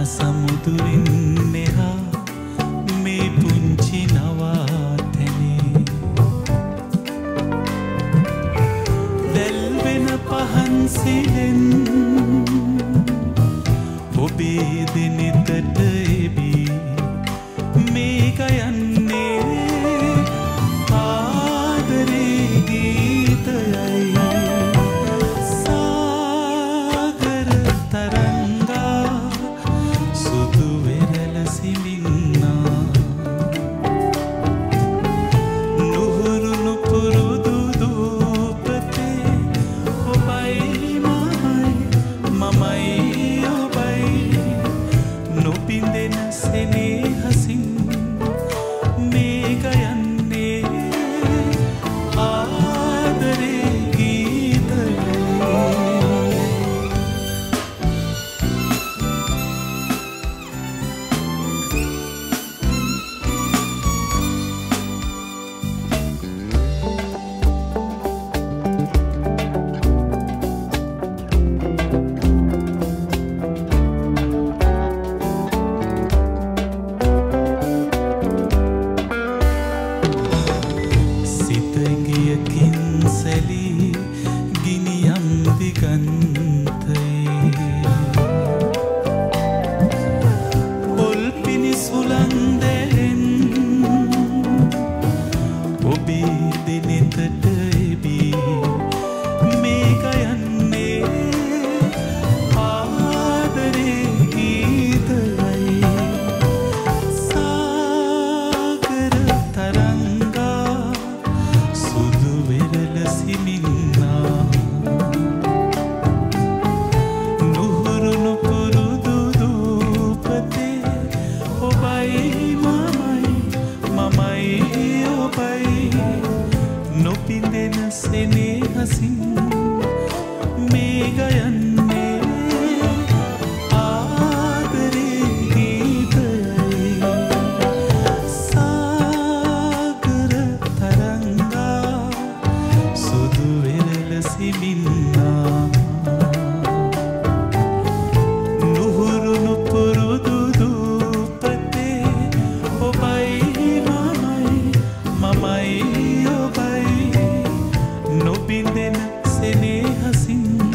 සමුදුරින් මෙහා මේ පුංචි නවාතැනේ දැල්වෙන පහන් සිලෙන් ඔබේ දෙනෙතට එබී මේක යන්නේ ආදරේ ගීතයයි සාගර තරංගා සුදු වෙරළ සිඹින්නා නුහුරුණු පුරුදු දූපතේ ඔබයි මමයි ඔබයි නොපින්දෙන සෙනෙහසින් මේක යන්නේ ආදරේ ගීතයයි සිතගියකින් සැලී ගිනියම් දිගන්තයේ පොල්පිනි සුළං දැලෙන් ඔබේ දෙනෙතට එබී මේක යන්නේ ආදරේ ගීතයයි සාගර තරංගා සුදු වෙරළ සිමින්නා නුහුරුණු පුරුදු දූපතේ ඔබයි මමයි ඔබයි නොපින්දෙන සෙනෙහසින් මේක යන්නේ ආදරේ ගීතයයි සාගර තරංගා සුදු වෙරළ සිඹින්නා නුහුරුණු පුරුදු දූපතේ ඔබයි මමයි ඔබයි නොපින්දෙන සෙනෙහසින්